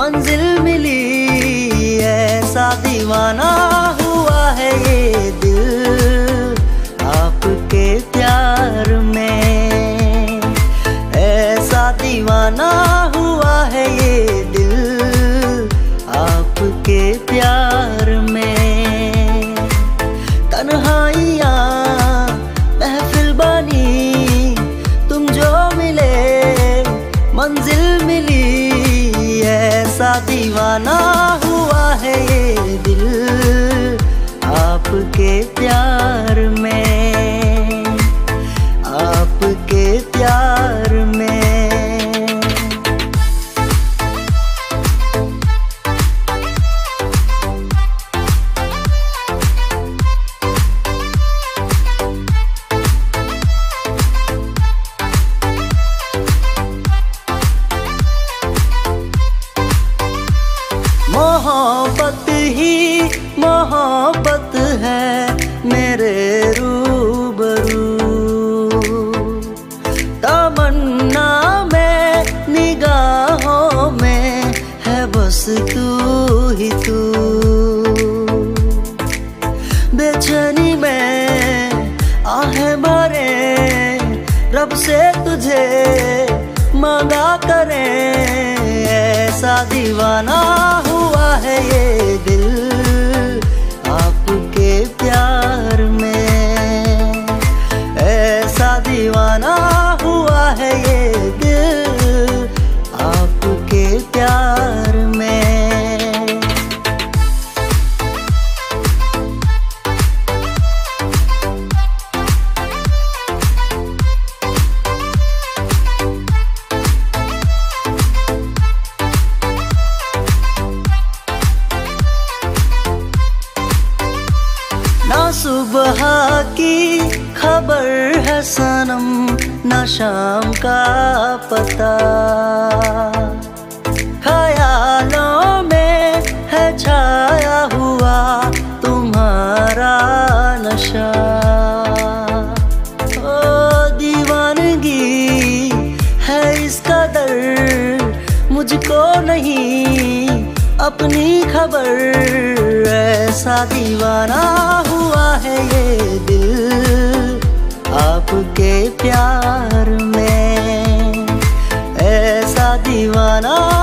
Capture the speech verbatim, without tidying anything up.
मंजिल मिली, ऐसा दीवाना हुआ है ये दिल आपके प्यार में, ऐसा दीवाना हुआ है ये दिल आपके प्यार में। तन्हाइयाँ महफिल बनी, तुम जो मिले मंजिल मिली, ऐसा दीवाना हुआ है ये दिल आपके प्यार में, आपके प्यार में। मोहब्बत ही मोहब्बत है मेरे रूबरू, तमन्ना में निगाहों में है बस तू ही तू। बेचैनी में आहें भरे रब से तुझे मांगा करें, ऐसा दीवाना हुआ है ये दिल आपके प्यार में, ऐसा दीवाना हुआ है ये दिल आपके प्यार में। ना सुबह की खबर है सनम, ना शाम का पता, ख्यालों में है छाया हुआ तुम्हारा नशा। ओ दीवानगी है इस कदर मुझको नहीं अपनी खबर, ऐसा दीवाना हुआ है ये दिल आपके प्यार में, ऐसा दीवाना